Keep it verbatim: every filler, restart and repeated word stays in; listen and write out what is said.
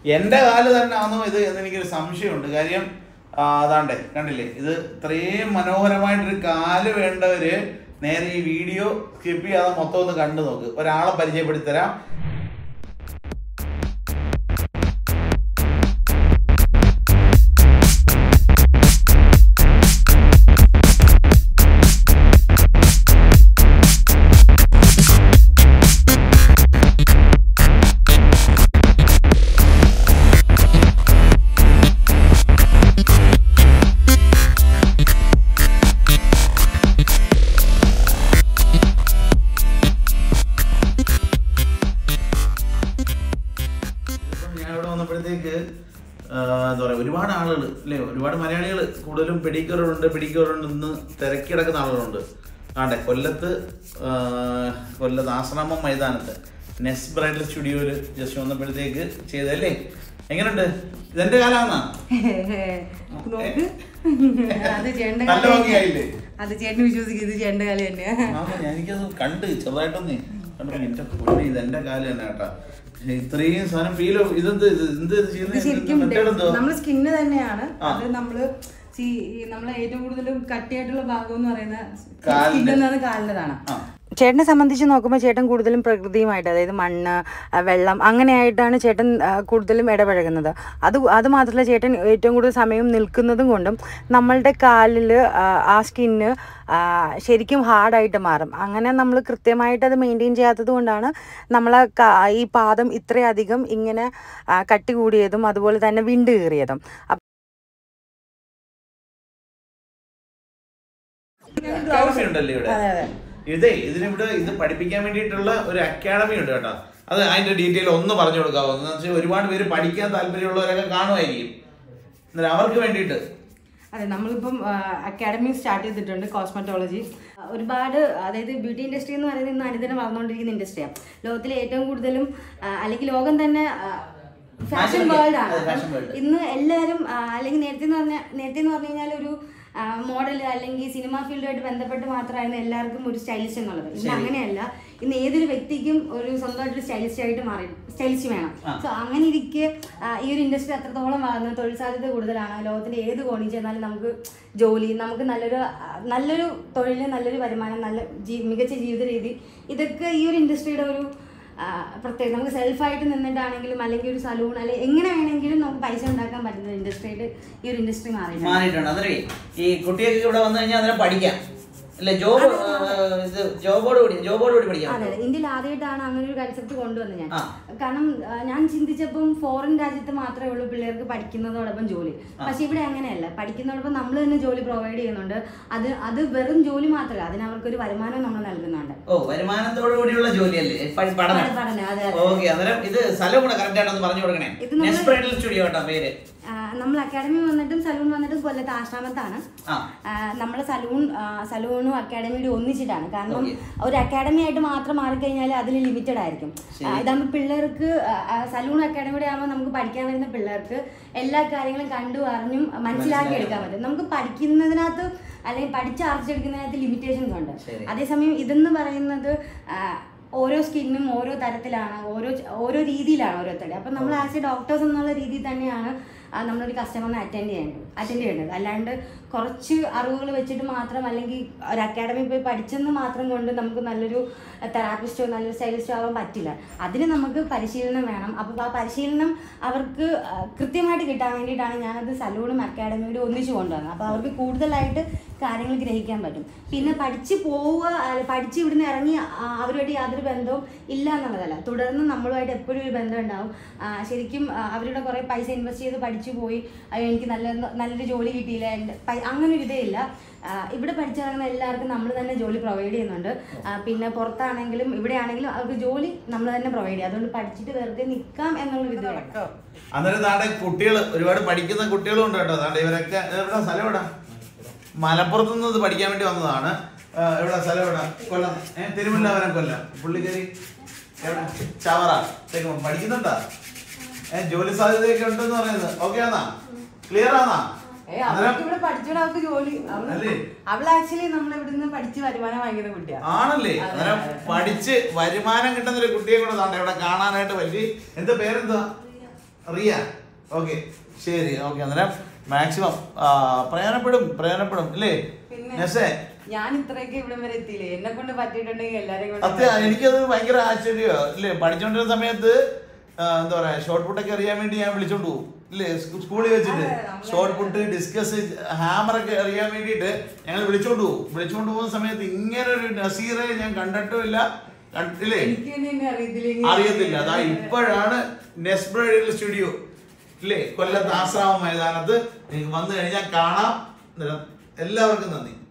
എൻ്റെ കാല് തന്നെ ആണോ ഇത് എന്നെനിക്കൊരു സംശയമുണ്ട്. കാര്യം അതാണ്ടേ കണ്ടില്ലേ, ഇത് ഇത്രയും മനോഹരമായിട്ടൊരു കാല് വേണ്ടവര് നേരെ ഈ വീഡിയോ സ്കിപ്പ് ചെയ്യാതെ മൊത്തം ഒന്ന് കണ്ടു നോക്ക്. ഒരാളെ പരിചയപ്പെടുത്തി തരാം. എന്താ പറയുക, ഒരുപാട് ആളുകൾ അല്ലേ, ഒരുപാട് മലയാളികൾ കൂടുതലും പെഡിക്യൂറുണ്ട് പെഡിക്യൂറുണ്ടെന്ന് തിരക്കി കിടക്കുന്ന ആളുകളുണ്ട്. ആണ്ടെ കൊല്ലത്ത് കൊല്ലത്ത് ആശ്രമം മൈതാനത്ത് നെസ് ബ്രൈഡൽ സ്റ്റുഡിയോയിൽ ജസ്റ്റ് വന്നപ്പോഴത്തേക്ക് ചെയ്തല്ലേ. എങ്ങനെയുണ്ട്? ഇതെന്റെ കാലാന്നാ നല്ല ഭംഗിയായില്ലേ? അത് ചേട്ടന് വിശ്വസിക്കുന്നത് ചേട്ടന്റെ കാലം തന്നെയാ. എനിക്കത് കണ്ട് ചെറുതായിട്ടൊന്നേ കണ്ടു, എന്റെ പൊന്നെ ഇതെന്റെ കാല് തന്നെ കേട്ടാ. ഇത്രയും സാധനം ഫീൽ ഇതെന്ത് എന്ത് ശരിക്കും നമ്മള് സ്കിന്ന് തന്നെയാണ്. അത് നമ്മള് നമ്മളെ ഏറ്റവും കൂടുതൽ കട്ടിയായിട്ടുള്ള ഭാഗം എന്ന് പറയുന്നത് കാലിൻ്റെതാണ്. ചേട്ടനെ സംബന്ധിച്ച് നോക്കുമ്പോൾ ചേട്ടൻ കൂടുതലും പ്രകൃതിയുമായിട്ട്, അതായത് മണ്ണ്, വെള്ളം അങ്ങനെയായിട്ടാണ് ചേട്ടൻ കൂടുതലും ഇടപഴകുന്നത്. അത് അത് മാത്രമല്ല, ചേട്ടൻ ഏറ്റവും കൂടുതൽ സമയം നിൽക്കുന്നതും കൊണ്ടും നമ്മളുടെ കാലിൽ ആ സ്കിന്ന് ശരിക്കും ഹാർഡായിട്ട് മാറും. അങ്ങനെ നമ്മൾ കൃത്യമായിട്ട് അത് മെയിൻറ്റെയിൻ ചെയ്യാത്തത് കൊണ്ടാണ് നമ്മളെ ഈ പാദം ഇത്രയധികം ഇങ്ങനെ കട്ടി കൂടിയതും അതുപോലെ തന്നെ വിണ്ട് കീറിയതും. ഇതേ ഇതിനിവിടെ ഇത് പഠിപ്പിക്കാൻ വേണ്ടിയിട്ടുള്ള ഒരു അക്കാഡമി ഉണ്ട് കേട്ടോ. അത് അതിന്റെ ഡീറ്റെയിൽ ഒന്ന് പറഞ്ഞു കൊടുക്കാവോ? എന്ന് വെച്ചാൽ ഒരുപാട് പേര് പഠിക്കാൻ താല്പര്യമുള്ളവരൊക്കെ കാണുമായിരിക്കും, എന്നാലും അവർക്ക് വേണ്ടിയിട്ട്. അതെ, നമ്മളിപ്പം അക്കാഡമി സ്റ്റാർട്ട് ചെയ്തിട്ടുണ്ട്, കോസ്മെറ്റോളജി. ഒരുപാട്, അതായത് ബ്യൂട്ടി ഇൻഡസ്ട്രി എന്ന് പറയുന്നത് ഇന്ന് അനുദിനം വളർന്നുകൊണ്ടിരിക്കുന്ന ഇൻഡസ്ട്രിയാണ്. ലോകത്തിലെ ഏറ്റവും കൂടുതലും അല്ലെങ്കിൽ ലോകം തന്നെ ഫാഷൻ വേൾഡ് ആണ്. ഇന്ന് എല്ലാവരും അല്ലെങ്കിൽ നേരത്തെ എന്ന് പറഞ്ഞാൽ നേരത്തെ എന്ന് പറഞ്ഞു കഴിഞ്ഞാൽ ഒരു മോഡൽ അല്ലെങ്കിൽ സിനിമ ഫീൽഡുമായിട്ട് ബന്ധപ്പെട്ട് മാത്രമായിരുന്നു എല്ലാവർക്കും ഒരു സ്റ്റൈലിസ്റ്റ് എന്നുള്ളത്. ഇന്ന് അങ്ങനെയല്ല. ഇന്ന് ഏതൊരു വ്യക്തിക്കും ഒരു സ്വന്തമായിട്ടൊരു സ്റ്റൈലിസ്റ്റ് ആയിട്ട് മാറി സ്റ്റൈലിസ്റ്റ് വേണം. സോ അങ്ങനെ ഇരിക്കെ ഈ ഒരു ഇൻഡസ്ട്രി അത്രത്തോളം വളർന്ന് തൊഴിൽ സാധ്യത കൂടുതലാണ്. ലോകത്തിന്റെ ഏത് കോണിൽ ചെന്നാലും നമുക്ക് ജോലി, നമുക്ക് നല്ലൊരു നല്ലൊരു തൊഴിൽ, നല്ലൊരു വരുമാനം, നല്ല മികച്ച ജീവിത രീതി, ഇതൊക്കെ ഈ ഒരു ഇൻഡസ്ട്രിയുടെ ഒരു പ്രത്യേകം. നമുക്ക് സെൽഫായിട്ട് നിന്നിട്ടാണെങ്കിലും അല്ലെങ്കിൽ ഒരു സലൂൺ അല്ലെങ്കിൽ എങ്ങനെ വേണമെങ്കിലും നമുക്ക് പൈസ ഉണ്ടാക്കാൻ പറ്റുന്ന ഇൻഡസ്ട്രിയായിട്ട് ഈ ഒരു ഇൻഡസ്ട്രി മാറിയിട്ടുണ്ട്. അതെ, ഈ കുട്ടികൾക്ക് ഇവിടെ വന്നു കഴിഞ്ഞാൽ അതിനെ പഠിക്കാം അല്ലെ, ജോബ് ജോബോട് കൂടി ജോബോട് കൂടി പഠിക്കാം. അതെ, ഇന്ത്യയിൽ ആദ്യമായിട്ടാണ് അങ്ങനെ ഒരു കൺസെപ്റ്റ് കൊണ്ടുവന്നത് ഞാൻ. കാരണം ഞാൻ ചിന്തിച്ചപ്പം ഫോറിൻ രാജ്യത്ത് മാത്രമേ ഉള്ളൂ പിള്ളേർക്ക് പഠിക്കുന്നതോടൊപ്പം ജോലി. പക്ഷെ ഇവിടെ അങ്ങനെയല്ല. പഠിക്കുന്നതോടൊപ്പം നമ്മൾ തന്നെ ജോലി പ്രൊവൈഡ് ചെയ്യുന്നുണ്ട്. അത് അത് വെറും ജോലി മാത്രമല്ല, അതിന് അവർക്കൊരു വരുമാനം നമ്മൾ നൽകുന്നുണ്ട്. ഓ, വരുമാനത്തോടു കൂടിയുള്ള ജോലിയല്ലേ പഠനം? ഓക്കെ, അന്നേരം ഇത് സ്ഥലം കൂടെ കറക്റ്റ് ആയിട്ടൊന്ന് പറഞ്ഞു കൊടുക്കണേ. നെസ് ബ്രൈഡൽ സ്റ്റുഡിയോ കേട്ടോ പേര്. നമ്മൾ അക്കാഡമി വന്നിട്ടും സലൂൺ വന്നിട്ടും കൊല്ലത്ത് ആശ്രമത്താണ്. നമ്മളെ സലൂൺ സലൂണും അക്കാഡമിയുടെ ഒന്നിച്ചിട്ടാണ്. കാരണം ഒരു അക്കാഡമി ആയിട്ട് മാത്രം മാറിക്കഴിഞ്ഞാൽ അതിൽ ലിമിറ്റഡ് ആയിരിക്കും. ഇതാകുമ്പോൾ പിള്ളേർക്ക് സലൂൺ അക്കാഡമിയുടെ ആകുമ്പോൾ നമുക്ക് പഠിക്കാൻ വരുന്ന പിള്ളേർക്ക് എല്ലാ കാര്യങ്ങളും കണ്ടു അറിഞ്ഞും മനസ്സിലാക്കി എടുക്കാൻ പറ്റും. നമുക്ക് പഠിക്കുന്നതിനകത്ത് അല്ലെങ്കിൽ പഠിച്ചാർജിച്ചെടുക്കുന്നതിനകത്ത് ലിമിറ്റേഷൻസ് ഉണ്ട്. അതേസമയം ഇതെന്ന് പറയുന്നത് ഓരോ സ്കിന്നും ഓരോ തരത്തിലാണ്, ഓരോ ഓരോ രീതിയിലാണ് ഓരോരുത്തരുടെ. അപ്പം നമ്മൾ ആസ് എ ഡോക്ടേഴ്സ് എന്നുള്ള രീതിയിൽ തന്നെയാണ് നമ്മളൊരു കസ്റ്റമറിനെ അറ്റൻഡ് ചെയ്യേണ്ടത് അറ്റൻഡ് ചെയ്യേണ്ടത് അല്ലാണ്ട് കുറച്ച് അറിവുകൾ വെച്ചിട്ട് മാത്രം അല്ലെങ്കിൽ ഒരു അക്കാഡമി പോയി പഠിച്ചെന്ന് മാത്രം കൊണ്ട് നമുക്ക് നല്ലൊരു തെറാപ്പിസ്റ്റോ നല്ലൊരു സ്റ്റൈലിസ്റ്റോ ആവാൻ പറ്റില്ല. അതിന് നമുക്ക് പരിശീലനം വേണം. അപ്പോൾ ആ പരിശീലനം അവർക്ക് കൃത്യമായിട്ട് കിട്ടാൻ വേണ്ടിയിട്ടാണ് ഞാനത് സലൂണും അക്കാഡമിയോട് ഒന്നിച്ച് കൊണ്ടുവന്നത്. അപ്പോൾ അവർക്ക് കൂടുതലായിട്ട് കാര്യങ്ങൾ ഗ്രഹിക്കാൻ പറ്റും. പിന്നെ പഠിച്ച് പോവുക, പഠിച്ച് ഇവിടുന്ന് ഇറങ്ങി അവരുമായിട്ട് യാതൊരു ബന്ധവും ഇല്ല എന്നുള്ളതല്ല. തുടർന്ന് നമ്മളുമായിട്ട് എപ്പോഴും ഒരു ബന്ധം ഉണ്ടാവും. ശരിക്കും അവരുടെ കുറേ പൈസ ഇൻവെസ്റ്റ് ചെയ്ത് പഠിച്ചു പോയി എനിക്ക് നല്ല നല്ലൊരു ജോലി കിട്ടിയില്ല, എൻ്റെ അങ്ങനെ ഒരു ഇതേ ഇല്ല. ഇവിടെ പഠിച്ചിറങ്ങുന്ന എല്ലാവർക്കും നമ്മൾ തന്നെ ജോലി പ്രൊവൈഡ് ചെയ്യുന്നുണ്ട്. പിന്നെ പുറത്താണെങ്കിലും ഇവിടെ ആണെങ്കിലും അവർക്ക് ജോലി നമ്മൾ തന്നെ പ്രൊവൈഡ് ചെയ്യും. അതുകൊണ്ട് പഠിച്ചിട്ട് വെറുതെ നിൽക്കാം എന്നുള്ള ഇത് കേട്ടോ. അന്നേരം നാട്ടെ കുട്ടികൾ ഒരുപാട് പഠിക്കുന്ന കുട്ടികളും ഉണ്ട് കേട്ടോ. നാട്ടെ ഇവരൊക്കെ എവിടെ സ്ഥലം എവിടെ? മലപ്പുറത്തു നിന്ന് ഇത് പഠിക്കാൻ വേണ്ടി വന്നതാണ്. എവിടെ സ്ഥലം എവിടെ? കൊല്ലം. ഏഹ് തിരുവല്ലാപുരം കൊല്ലം. പുള്ളിക്കരി എവിടെ? ചവറ. പഠിക്കുന്നുണ്ടാ? ഏഹ് ജോലി സാധ്യതയൊക്കെ ഉണ്ടെന്ന് പറയുന്നത് ഓക്കെ ആണാ? ക്ലിയർ ആണാ? ആണല്ലേ? അന്നേരം പഠിച്ച് വരുമാനം കിട്ടുന്ന ഒരു കുട്ടിയെ കൂടെ ഇവിടെ കാണാനായിട്ട് വലിയ എന്താ പേരെന്താ? റിയ. ഓക്കെ ശരി. ഓക്കെ അന്നേരം മാക്സിമം പ്രയോജനപ്പെടും പ്രയോജനപ്പെടും അല്ലേ നെസേ? ഞാൻ ഇത്രയൊക്കെ ഇവിടം വരെ എത്തിയില്ലേ, എന്നെ കൊണ്ട് പറ്റിയിട്ടുണ്ടെങ്കിൽ എല്ലാരെയും അത്യാ എനിക്കത് ഭയങ്കര ആശ്ചര്യമോ ഇല്ലേ. പഠിച്ചോണ്ടിരുന്ന സമയത്ത് എന്താ പറയാ ഷോർട്ട് പുട്ടൊക്കെ അറിയാൻ വേണ്ടി ഞാൻ വിളിച്ചോണ്ട് പോകും ഇല്ലേ, സ്കൂളിൽ വെച്ചിട്ട് ഷോർട്ട് പുട്ട് ഡിസ്കസ് ഹാമറൊക്കെ അറിയാൻ വേണ്ടിയിട്ട് ഞങ്ങൾ വിളിച്ചോണ്ട് പോകും. വിളിച്ചോണ്ട് പോകുന്ന സമയത്ത് ഇങ്ങനെ ഒരു നസീറെ ഞാൻ കണ്ടിട്ടും ഇല്ല, കണ്ടില്ലേ, അറിയത്തില്ല. അതാ ഇപ്പോഴാണ് നെസ് ബ്രൈഡൽ സ്റ്റുഡിയോ ഇല്ലേ കൊല്ലത്ത് ആശ്രാമ മൈതാനത്ത് വന്നു കഴിഞ്ഞാൽ കാണാം. എല്ലാവർക്കും നന്ദി.